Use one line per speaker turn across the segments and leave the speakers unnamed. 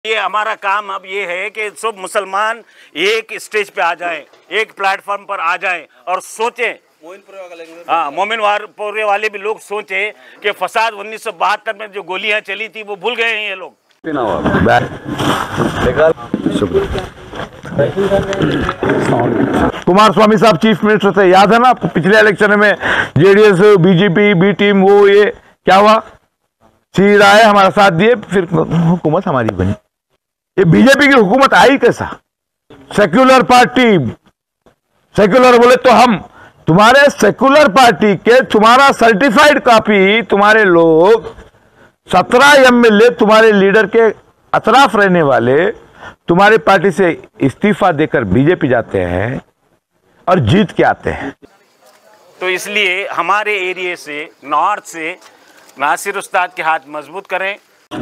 ये हमारा काम अब ये है कि सब मुसलमान एक स्टेज पे आ जाएं, एक प्लेटफॉर्म पर आ जाएं और सोचें। मोमिनपुरे वाले भी लोग सोचें कि फसाद 1972 में जो गोलियां चली थी वो भूल गए हैं ये लोग।
कुमारस्वामी साहब चीफ मिनिस्टर थे, याद है ना? पिछले इलेक्शन में जेडीएस, बीजेपी, बी टीम, वो ये क्या हुआ? सीधा आए, हमारा साथ दिए, फिर हुकूमत हमारी बनी। ये बीजेपी की हुकूमत आई कैसा? सेक्युलर पार्टी, सेक्युलर बोले तो हम, तुम्हारे सेक्युलर पार्टी के तुम्हारा सर्टिफाइड कॉपी, तुम्हारे लोग 17 एमएलए तुम्हारे लीडर के अतराफ रहने वाले तुम्हारे पार्टी से इस्तीफा देकर बीजेपी जाते हैं और जीत के आते हैं।
तो इसलिए हमारे एरिया से, नॉर्थ से नासिर उस्ताद के हाथ मजबूत करें।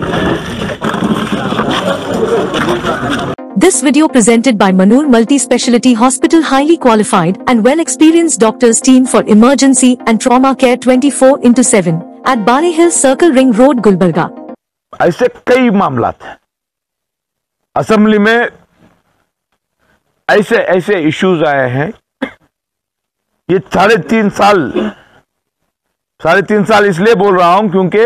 This video presented by Manur Multi-Speciality Hospital, highly qualified and well-experienced doctors team for emergency and trauma care 24/7 at Bari Hill Circle Ring Road, Gulbarga।
ऐसे कई मामला थे असेंबली में, ऐसे इश्यूज आए हैं। ये 3.5 साल इसलिए बोल रहा हूं क्योंकि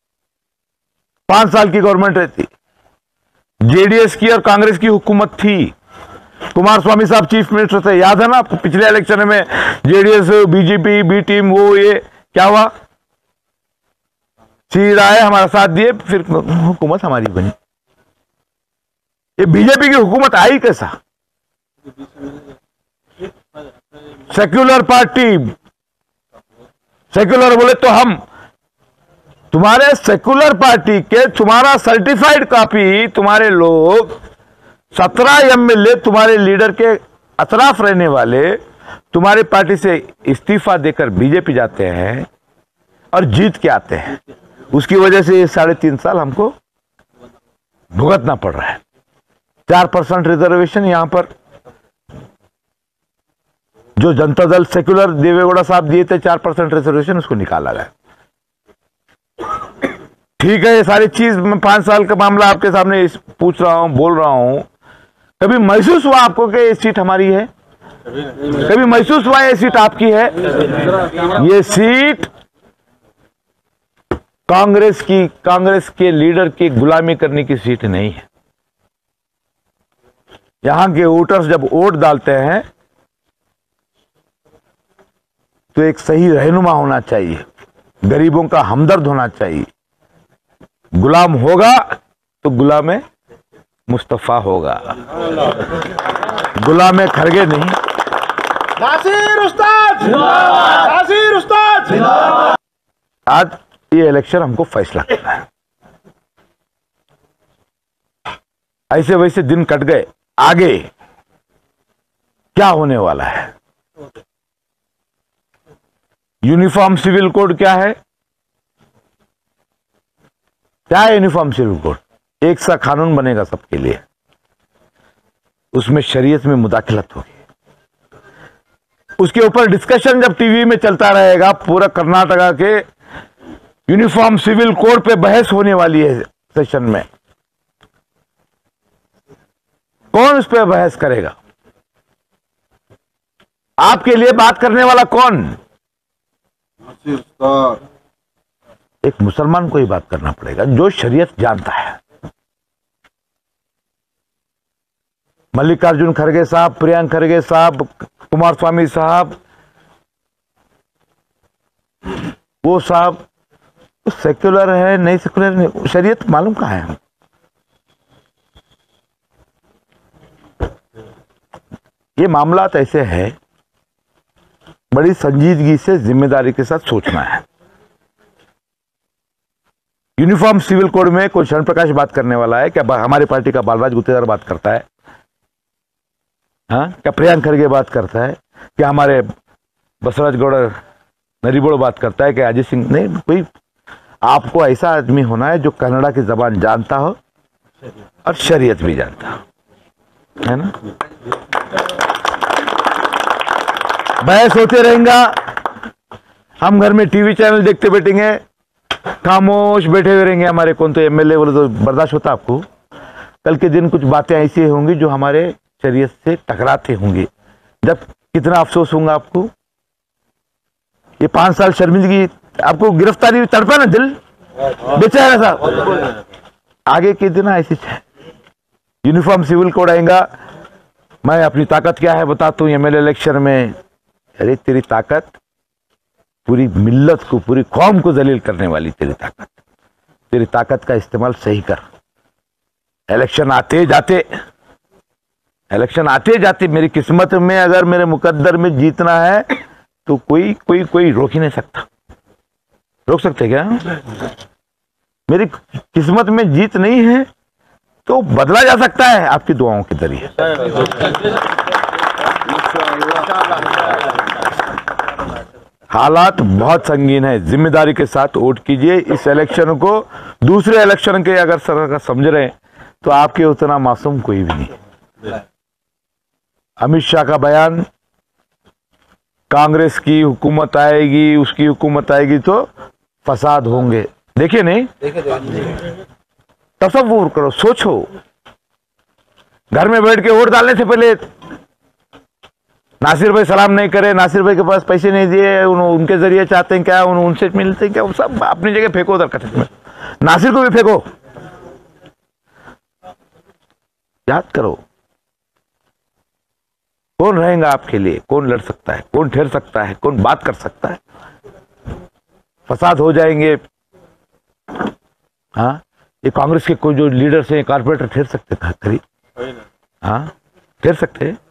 5 साल की गवर्नमेंट रहती, जेडीएस की और कांग्रेस की हुकूमत थी। कुमारस्वामी साहब चीफ मिनिस्टर थे, याद है ना? पिछले इलेक्शन में जेडीएस, बीजेपी, बी टीम, वो ये क्या हुआ? सीधा आए, हमारा साथ दिए, फिर हुकूमत हमारी बनी। ये बीजेपी की हुकूमत आई कैसा? सेक्युलर पार्टी, सेक्युलर बोले तो हम, तुम्हारे सेक्युलर पार्टी के तुम्हारा सर्टिफाइड कॉपी, तुम्हारे लोग 17 एमएलए तुम्हारे लीडर के अतराफ रहने वाले तुम्हारे पार्टी से इस्तीफा देकर बीजेपी जाते हैं और जीत के आते हैं। उसकी वजह से ये 3.5 साल हमको भुगतना पड़ रहा है। 4% रिजर्वेशन यहां पर जो जनता दल सेक्युलर देवेगौड़ा साहब दिए थे, 4% रिजर्वेशन, उसको निकाला गया। ठीक है, ये सारी चीज मैं 5 साल का मामला आपके सामने पूछ रहा हूं, बोल रहा हूं। कभी महसूस हुआ आपको कि ये सीट हमारी है? कभी महसूस हुआ ये सीट आपकी है? ये सीट कांग्रेस के लीडर की गुलामी करने की सीट नहीं है। यहां के वोटर्स जब वोट डालते हैं तो एक सही रहनुमा होना चाहिए, गरीबों का हमदर्द होना चाहिए। गुलाम होगा तो गुलाम मुस्तफा होगा, गुलाम खरगे नहीं। नासिर उस्ताद जिंदाबाद, नासिर उस्ताद जिंदाबाद। आज ये इलेक्शन हमको फैसला करना है। ऐसे वैसे दिन कट गए, आगे क्या होने वाला है? यूनिफॉर्म सिविल कोड क्या है? क्या है यूनिफॉर्म सिविल कोड? एक सा कानून बनेगा सबके लिए, उसमें शरीयत में मुदाखलत होगी। उसके ऊपर डिस्कशन जब टीवी में चलता रहेगा, पूरा कर्नाटका के यूनिफॉर्म सिविल कोड पे बहस होने वाली है सेशन में। कौन उस पर बहस करेगा? आपके लिए बात करने वाला कौन? एक मुसलमान को ही बात करना पड़ेगा जो शरीयत जानता है। मल्लिकार्जुन खड़गे साहब, प्रियंक खड़गे साहब, कुमारस्वामी साहब, वो साहब सेक्युलर है नहीं सेक्युलर नहीं, शरीयत मालूम कहां है? ये मामला ऐसे है, बड़ी संजीदगी से, जिम्मेदारी के साथ सोचना है। यूनिफॉर्म सिविल कोड में कोई शरण प्रकाश बात करने वाला है क्या? हमारी पार्टी का बालराज गुत्तेदार बात करता है? हाँ, क्या प्रियंक खड़गे बात करता है? क्या हमारे बसवराज गौड़ नरीबोड़ बात करता है? क्या अजय सिंह? नहीं, कोई आपको ऐसा आदमी होना है जो कन्नड़ा की जबान जानता हो और शरीयत भी जानता हो, है ना? बहस होते रहेगा, हम घर में टीवी चैनल देखते बैठेंगे, खामोश बैठे हुए रहेंगे। हमारे कौन तो एमएलए बोले तो बर्दाश्त होता आपको? कल के दिन कुछ बातें ऐसी होंगी जो हमारे शरीयत से टकराते होंगे, जब कितना अफसोस होगा आपको। ये 5 साल शर्मिंदगी, आपको गिरफ्तारी तड़पा ना दिल, बेचारा साहब। आगे के दिन ऐसी यूनिफॉर्म सिविल कोड आएगा, मैं अपनी ताकत क्या है बताता हूँ एमएलए इलेक्शन में। अरे तेरी ताकत पूरी मिल्लत को, पूरी कौम को जलील करने वाली तेरी ताकत का इस्तेमाल सही कर। इलेक्शन आते जाते मेरी किस्मत में, अगर मेरे मुकद्दर में जीतना है तो कोई रोक ही नहीं सकता। रोक सकते क्या? मेरी किस्मत में जीत नहीं है तो बदला जा सकता है आपकी दुआओं के जरिए। हालात बहुत संगीन है, जिम्मेदारी के साथ वोट कीजिए। इस इलेक्शन को दूसरे इलेक्शन के अगर सरकार समझ रहे हैं तो आपके उतना मासूम कोई भी नहीं। अमित शाह का बयान, कांग्रेस की हुकूमत आएगी, उसकी हुकूमत आएगी तो फसाद होंगे, देखे नहीं? तसव्वुर करो, सोचो। घर में बैठ के वोट डालने से पहले नासिर भाई सलाम नहीं करे, नासिर भाई के पास पैसे नहीं दिए, उनके जरिए चाहते हैं क्या, उनसे मिलते हैं क्या, वो सब अपनी जगह फेंको उधर कचरे में। नासिर को भी फेंको। याद करो कौन रहेगा आपके लिए, कौन लड़ सकता है, कौन ठहर सकता है, कौन बात कर सकता है। फसाद हो जाएंगे। हाँ, ये कांग्रेस के कोई जो लीडर्स हैं, कारपोरेटर ठहर सकते था करीब? हाँ, ठहर सकते हैं।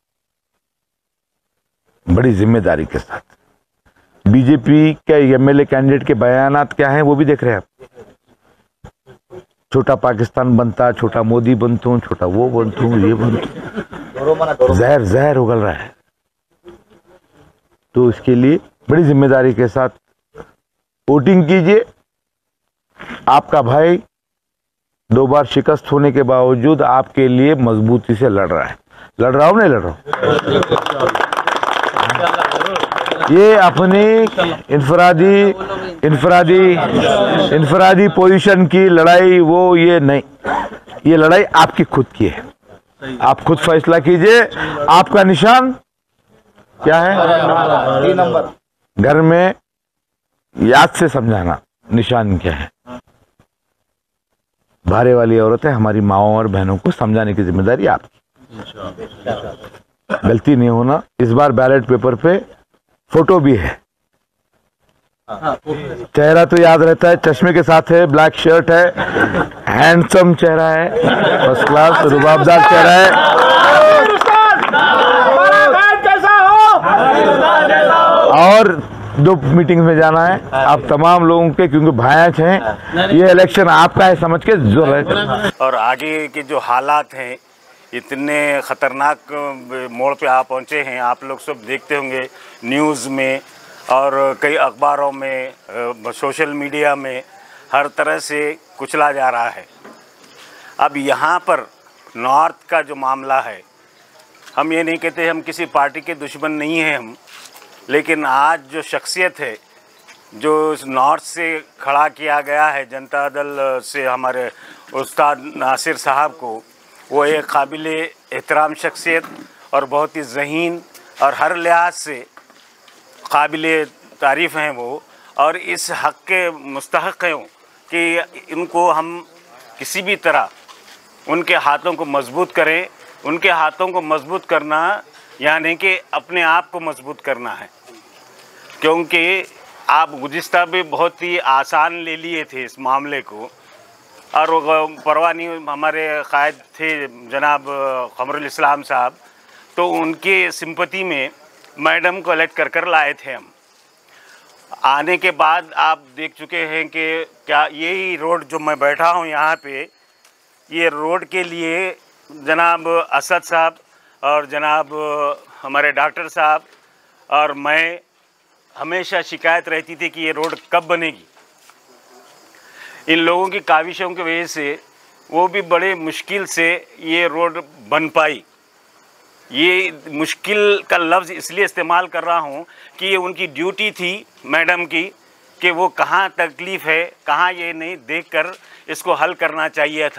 बड़ी जिम्मेदारी के साथ बीजेपी के एमएलए कैंडिडेट के बयानात क्या हैं वो भी देख रहे हैं आप। छोटा पाकिस्तान बनता, छोटा मोदी बनतू, छोटा वो बनतू, ये बनतू, जहर उगल रहा है। तो इसके लिए बड़ी जिम्मेदारी के साथ वोटिंग कीजिए। आपका भाई 2 बार शिकस्त होने के बावजूद आपके लिए मजबूती से लड़ रहा है। लड़ रहा हूं नहीं लड़ रहा हूं? ये अपनी इनफरादी पोजीशन की लड़ाई, वो ये नहीं, ये लड़ाई आपकी खुद की है। आप खुद फैसला कीजिए। आपका निशान क्या है? 3 नंबर। घर में याद से समझाना निशान क्या है। भारे वाली औरतें, हमारी माओं और बहनों को समझाने की जिम्मेदारी आपकी। गलती नहीं होना। इस बार बैलेट पेपर पे फोटो भी है। चेहरा तो याद रहता है, चश्मे के साथ है, ब्लैक शर्ट है, हैंडसम चेहरा है, फर्स्ट क्लास रुबाबदार चेहरा है। और 2 मीटिंग में जाना है आप तमाम लोगों के, क्योंकि भायाच हैं। ये इलेक्शन आपका है समझ के जोर है।
और आगे के जो हालात हैं, इतने ख़तरनाक मोड़ पे आप पहुँचे हैं। आप लोग सब देखते होंगे न्यूज़ में और कई अखबारों में, सोशल मीडिया में, हर तरह से कुचला जा रहा है। अब यहाँ पर नॉर्थ का जो मामला है, हम ये नहीं कहते हम किसी पार्टी के दुश्मन नहीं हैं हम, लेकिन आज जो शख्सियत है जो नॉर्थ से खड़ा किया गया है जनता दल से, हमारे उस्ताद नासिर साहब को, वो एक काबिल एहतराम शख्सियत और बहुत ही ज़हीन और हर लिहाज से काबिल तारीफ़ हैं वो। और इस हक़ के मुस्तहक़ हैं कि इनको हम किसी भी तरह उनके हाथों को मजबूत करें। उनके हाथों को मजबूत करना यानी कि अपने आप को मजबूत करना है, क्योंकि आप गुज़िश्ता भी बहुत ही आसान ले लिए थे इस मामले को। और परवाह नहीं, हमारे कायद थे जनाब क़मरुल इस्लाम साहब, तो उनके सिंपति में मैडम को इलेक्ट कर लाए थे हम। आने के बाद आप देख चुके हैं कि क्या यही रोड जो मैं बैठा हूँ यहाँ पे, ये रोड के लिए जनाब असद साहब और जनाब हमारे डॉक्टर साहब और मैं हमेशा शिकायत रहती थी कि ये रोड कब बनेगी। इन लोगों की काविशों की वजह से वो भी बड़े मुश्किल से ये रोड बन पाई। ये मुश्किल का लफ्ज़ इसलिए इस्तेमाल कर रहा हूँ कि ये उनकी ड्यूटी थी मैडम की कि वो कहाँ तकलीफ़ है, कहाँ ये नहीं देखकर इसको हल करना चाहिए था।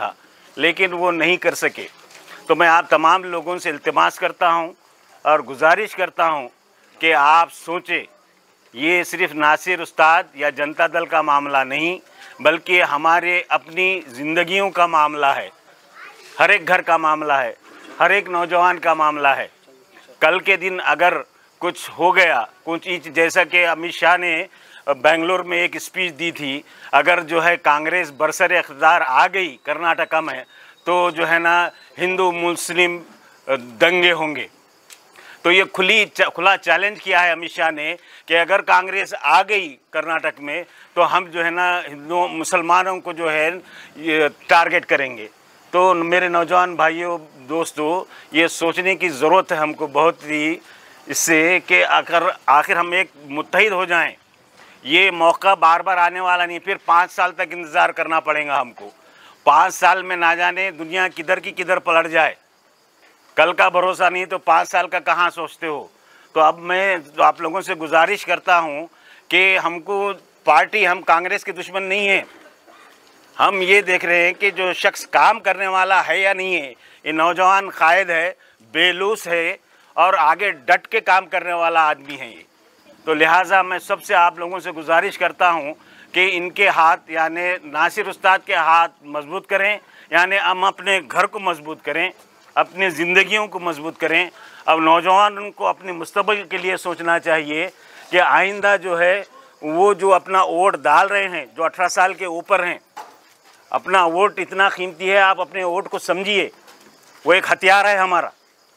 लेकिन वो नहीं कर सके। तो मैं आप तमाम लोगों से इल्तिमास करता हूँ और गुजारिश करता हूँ कि आप सोचें, ये सिर्फ नासिर उस्ताद या जनता दल का मामला नहीं, बल्कि हमारे अपनी ज़िंदगियों का मामला है, हर एक घर का मामला है, हर एक नौजवान का मामला है। कल के दिन अगर कुछ हो गया, कुछ जैसा कि अमित शाह ने बेंगलोर में एक स्पीच दी थी, अगर जो है कांग्रेस बरसर इख्तियार आ गई कर्नाटका में, तो जो है ना हिंदू मुस्लिम दंगे होंगे। तो ये खुला चैलेंज किया है अमित शाह ने कि अगर कांग्रेस आ गई कर्नाटक में तो हम जो है ना हिंदू मुसलमानों को जो है ये टारगेट करेंगे। तो मेरे नौजवान भाइयों दोस्तों, ये सोचने की ज़रूरत है हमको बहुत ही, इससे कि अगर आखिर हम एक मुत्तहिद हो जाएं। ये मौका बार बार आने वाला नहीं, फिर 5 साल तक इंतज़ार करना पड़ेगा हमको। 5 साल में ना जाने दुनिया किधर की किधर पलट जाए, कल का भरोसा नहीं, तो 5 साल का कहाँ सोचते हो। तो अब मैं आप लोगों से गुजारिश करता हूँ कि हमको पार्टी, हम कांग्रेस के दुश्मन नहीं हैं, हम ये देख रहे हैं कि जो शख्स काम करने वाला है या नहीं है, ये नौजवान कायद है, बेलूस है और आगे डट के काम करने वाला आदमी है ये। तो लिहाजा मैं सबसे आप लोगों से गुजारिश करता हूँ कि इनके हाथ यानी नासिर उस्ताद के हाथ मजबूत करें, यानी हम अपने घर को मजबूत करें, अपनी ज़िंदगियों को मजबूत करें। अब नौजवान को अपने मुस्तकबिल के लिए सोचना चाहिए कि आइंदा जो है वो जो अपना वोट डाल रहे हैं, जो 18 साल के ऊपर हैं, अपना वोट इतना कीमती है, आप अपने वोट को समझिए, वो एक हथियार है हमारा।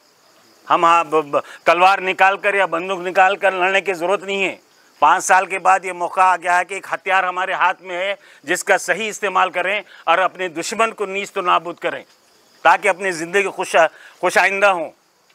हम तलवार निकाल कर या बंदूक निकाल कर लड़ने की ज़रूरत नहीं है। 5 साल के बाद ये मौका आ गया है कि एक हथियार हमारे हाथ में है, जिसका सही इस्तेमाल करें और अपने दुश्मन को नीच तो नाबूद करें, ताकि अपनी ज़िंदगी खुश आइंदा हों।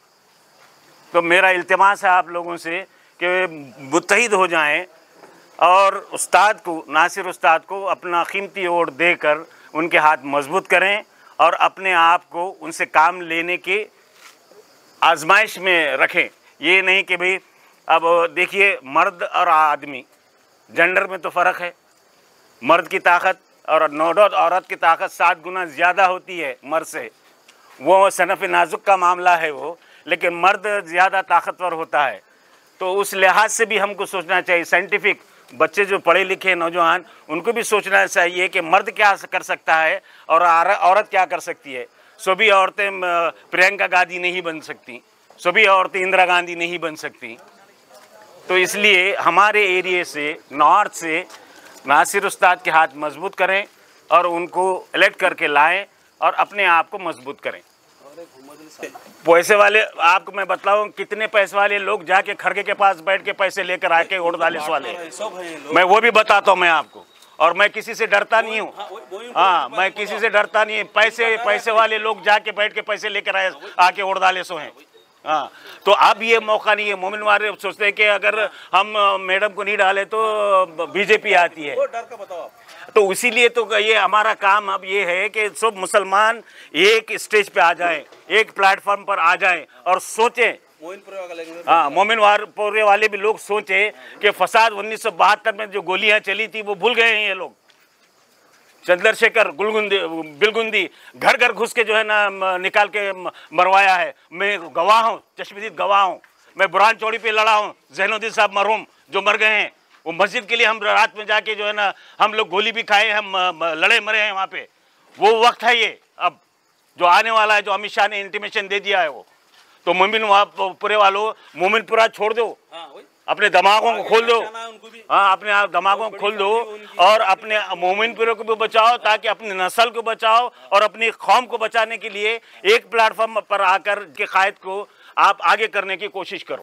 तो मेरा इल्तिमास है आप लोगों से कि मुत्तहिद हो जाएं और उस्ताद को, नासिर उस्ताद को अपना कीमती वोट देकर उनके हाथ मजबूत करें और अपने आप को उनसे काम लेने के आजमाइश में रखें। ये नहीं कि भाई, अब देखिए मर्द और आदमी, जेंडर में तो फ़र्क है। मर्द की ताकत और नौडौत औरत की ताकत 7 गुना ज़्यादा होती है मर्द से। वो सनफ़ नाजुक का मामला है वो, लेकिन मर्द ज़्यादा ताकतवर होता है। तो उस लिहाज से भी हमको सोचना चाहिए। साइंटिफिक बच्चे जो पढ़े लिखे नौजवान, उनको भी सोचना चाहिए कि मर्द क्या कर सकता है और औरत क्या कर सकती है। सभी औरतें प्रियंका गांधी नहीं बन सकती, सभी औरतें इंदिरा गांधी नहीं बन सकती। तो इसलिए हमारे एरिए से, नॉर्थ से नासिर उस्ताद के हाथ मजबूत करें और उनको इलेक्ट करके लाएं और अपने आप को मजबूत करें। पैसे वाले, आपको मैं बतलाऊं कितने पैसे वाले लोग जाके खड़गे के पास बैठ के पैसे लेकर आके वोट डाले वाले, मैं वो भी बताता हूँ मैं आपको। और मैं किसी से डरता नहीं हूँ, हाँ, मैं किसी से डरता नहीं। पैसे वाले लोग जाके बैठ के पैसे लेकर आके वोट डाले सो हैं। हाँ, तो अब ये मौका नहीं है। मोमिन वाले सोचते हैं कि अगर हम मैडम को नहीं डाले तो बीजेपी आती है। डर का बताओ आप। तो इसीलिए तो ये हमारा काम अब ये है कि सब मुसलमान एक स्टेज पे आ जाएं, एक प्लेटफॉर्म पर आ जाएं और सोचें। हाँ, मोमिनपुरे वाले भी लोग सोचें कि फसाद 1972 में जो गोलियां चली थी वो भूल गए हैं ये लोग। चंद्रशेखर बिलगुंदी घर घर घुस के जो है ना निकाल के मरवाया है। मैं गवाह हूँ, चश्मदीद गवाह हूँ। मैं बुरहान चौड़ी पे लड़ा हूँ, ज़ैनुद्दीन साहब मरहूम जो मर गए हैं, वो मस्जिद के लिए हम रात में जाके जो है ना हम लोग गोली भी खाए, हम लड़े मरे हैं वहाँ पे। वो वक्त है ये अब जो आने वाला है, जो अमित शाह ने इंटीमेशन दे दिया है वो। तो मोमिनपुरे वालों, मोमिनपुरा छोड़ दो, अपने दिमागों को खोल दो। हाँ, अपने आप दिमागों को खोल दो और अपने मोमिनपुरे को भी बचाओ, ताकि अपनी नस्ल को बचाओ और अपनी कौम को बचाने के लिए एक प्लेटफॉर्म पर आकर के कायद को आप आगे करने की कोशिश करो।